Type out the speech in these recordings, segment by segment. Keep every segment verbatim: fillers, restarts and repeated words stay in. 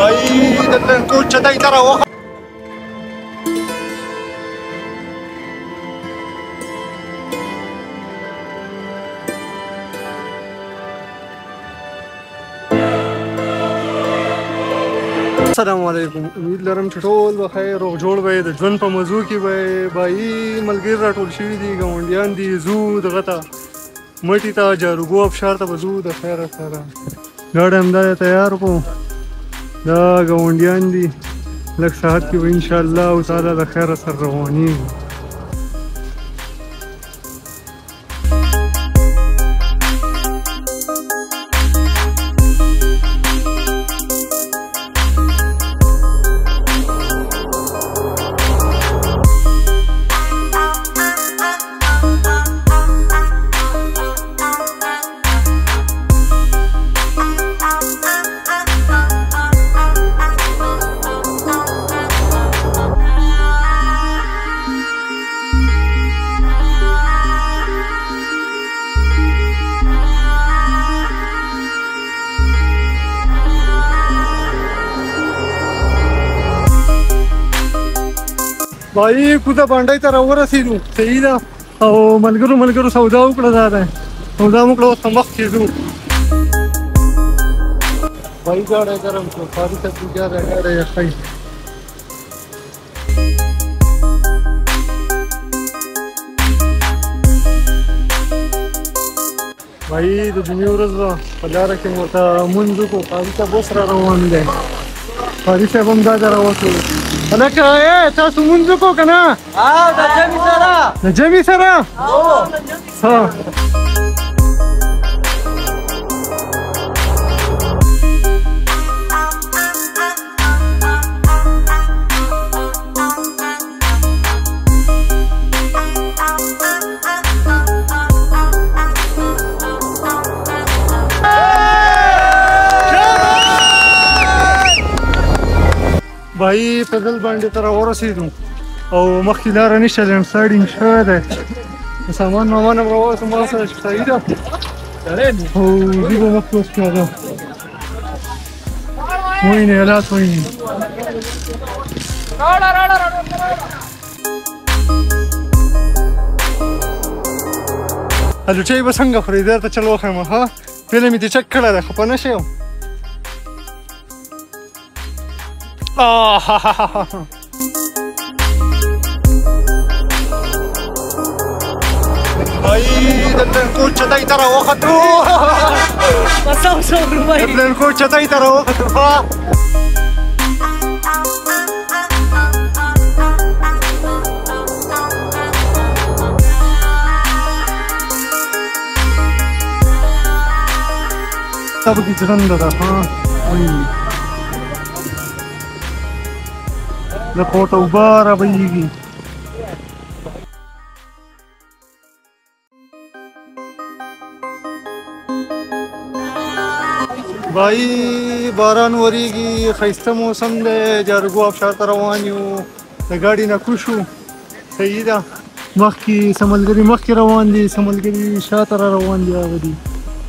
भाई दल्लन को चटाई तरह वो السلام علیکم امید لرم چې ټول به خیر او جوړ وئ د ژوند په موضوع کې به بھائی ملګري راټول شوي دي ګاونډیان دي ځو دغه ته مټي ته جاروګو ابشار ته به ځو د خیره سره ګاډی همدا تیار کړو دا ګاونډیان دي لږ ساعت کې به انشاءالله تعالی د خیره سره روانېږو भाई کوزه باندې ته راورسېدو صحیح ده او ملګرو ملګرو سودا وکړه دا ده سودا مو کړه اوس هم وخت کېږو भाई ګاډی ګرم شو ساري ته پوجا ده ګاډی یخی भाई د جمعې ورځ وه په لاره کې مو ورته لمونځ وکړو قاضي صاحب اوس را روان دی قاضي صاحب هم دا ځای راوتلو هلکه ای تاسو لمونځ وکړو که نه او د جمعې سره د جمعې سره ها भाई پیدل باندې ته راورسېدو او مخکې لاره نشته لینډ سلایډینګ شوی دی سامان وامان هم راووتم ما سره چې صحیح ده او زه به مخکې اوس پیاده وینې حالات وینې هلوچۍ به څنګه خورې درته چل وښیم ها فلم یې دې چک کړی دی خفه نه شې भाई दल्लन को चटाई तरह वो खतरो مساو شو رومای دल्लन को चटाई तरह वो खतरो तब की जगह था हाँ د کوټه اوبه رابهیږي भाई باران وریږي ښایسته موسم دی جارګو ابشار ته روان یو د ګاډي نه کوز شو صحیح ده مخکې څه ملګري مخکې روان دي څه ملګري شاته را روان دي هغه دي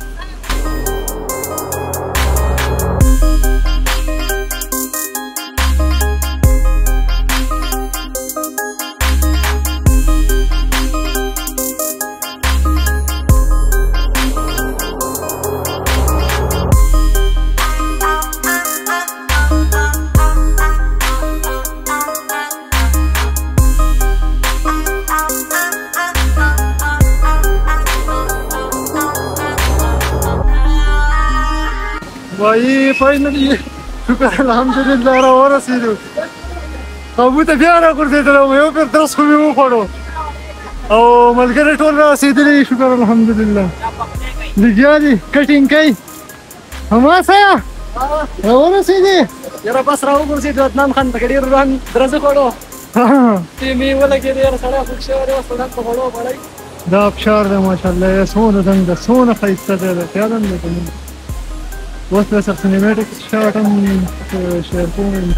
भाई फाइनली شکر الحمدلله را ورسېدو قابو ته بیا راغورځېدلم یو پیر درس خو مې وخوړو او ملګري ټول رارسېدلي شکر الحمدلله لګیا دي کټینګ کوي هماسه را ورسېدې یاره بس راوګرځېدو عدنان خان پکې ډېر روان درزه خوړو چې مې ولګېد یاره سړی خوږ شوی دی اوس په ډک په خوړو بړی دا ابشار دی ماشاءالله څونه دنګ ده څونه ښایسته دی د خیال هم دی وقت بس السينماتيك شات هم شاركون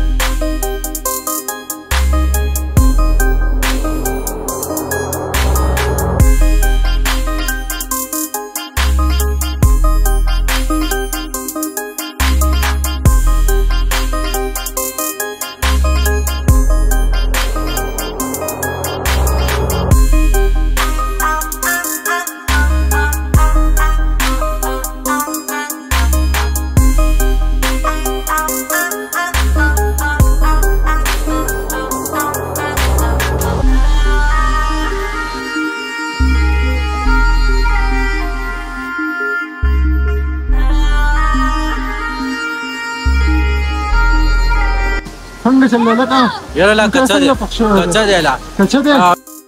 څنګه چل لکه یاره لا کچا دی کچا دی لا کچا دی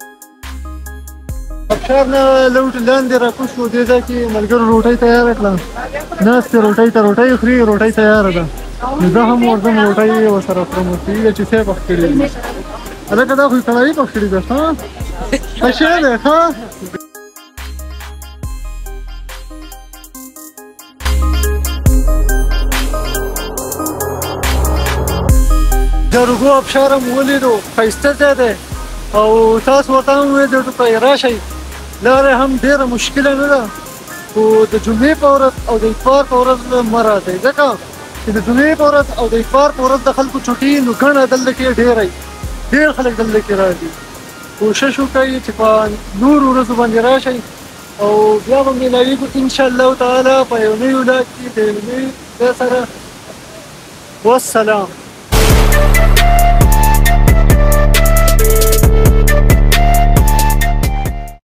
ابشار نه لوټ لاندې راکوش شو دې ځای کې ملګرو روټۍ تیاره کړه ناستې روټۍ ته روټۍ خوري روټۍ تیاره ده نو زه هم ورځم روټۍ ورسره خورم کېږي چې څه یې پخ کړي دي هلکه دا خو یې کړایي پخ کړي ده ښه ښه شی دی ښه جارګو ابشار هم ولیدو ښایسته ځای دی او تاسو ورته هم وویل دلته ته راشئ لاره هم ډېره مشکله نه ده خو د جمعې په ورځ او د اتوار په ورځ مه راځئ ځکه چې د جمعې په ورځ او د اتوار په ورځ د خلکو چوټي نو ګڼه دلته کې ډېره وي ډېر خلک دلته کې راځي کوشش وکړئ چې په نورو ورځو باندې راشئ او بیا به میلاویږو انشاءالله تعالی په یو نوي ولایت کې د یو نوي ځای سره والسلام